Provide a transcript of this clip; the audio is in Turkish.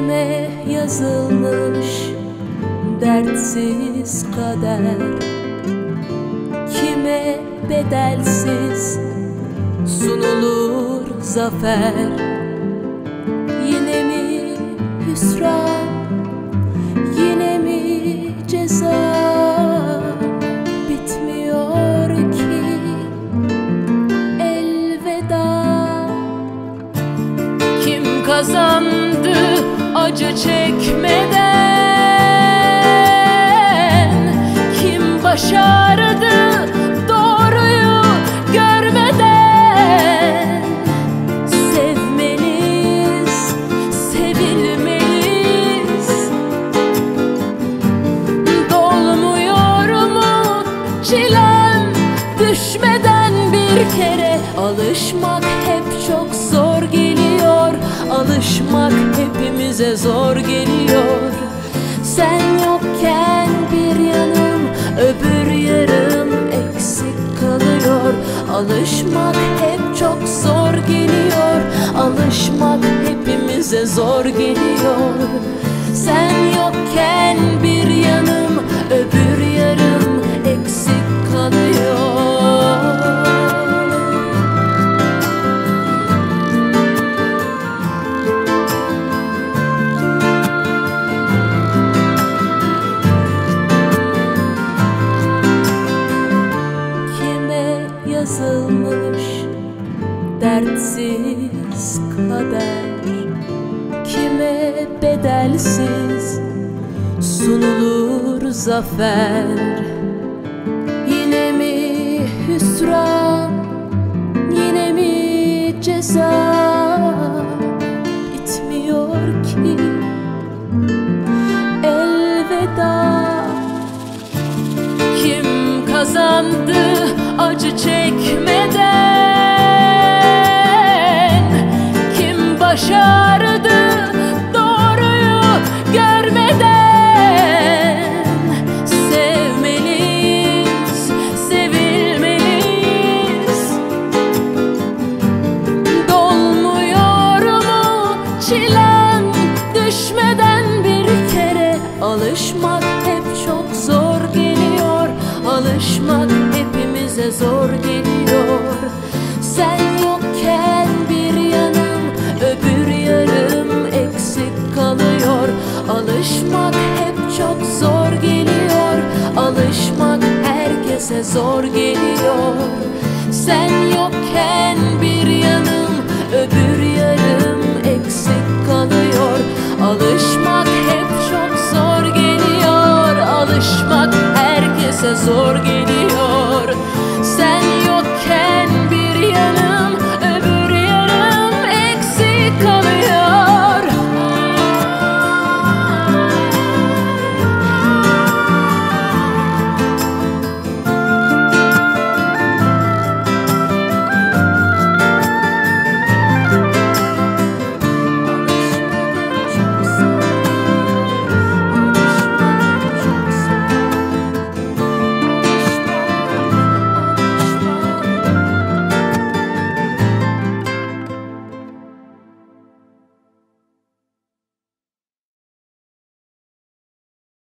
Kime yazılmış dertsiz kader, kime bedelsiz sunulur zafer. Yine mi hüsran, yine mi ceza? Bitmiyor ki elveda. Kim kazandı acı çekmeden? Kim başardı doğruyu görmeden? Sevmeliyiz, sevilmeliyiz. Dolmuyor mu çilem düşmeden bir kere? Alışmak hep çok zor geliyor, alışmak hepimize zor geliyor. Sen yokken bir yanım, öbür yarım eksik kalıyor. Alışmak hep çok zor geliyor, alışmak hepimize zor geliyor. Sen yokken bir yanım, öbür yarım eksik kalıyor. Yazılmış dertsiz kader, kime bedelsiz sunulur zafer. Yine mi hüsran, yine mi ceza? Bitmiyor ki elveda. Kim kazandı acı çekmeden? Kim başardı doğruyu görmeden? Sevmeliyiz, sevilmeliyiz. Dolmuyor mu çilem düşmeden bir kere? Alışmak hep çok zor geliyor, alışmak hepimize zor geliyor. Sen yokken bir yanım, öbür yarım eksik kalıyor. Alışmak hep çok zor geliyor, alışmak herkese zor geliyor. Sen yokken bir yanım, öbür yarım eksik kalıyor. Alışmak hep çok zor geliyor, alışmak herkese zor geliyor.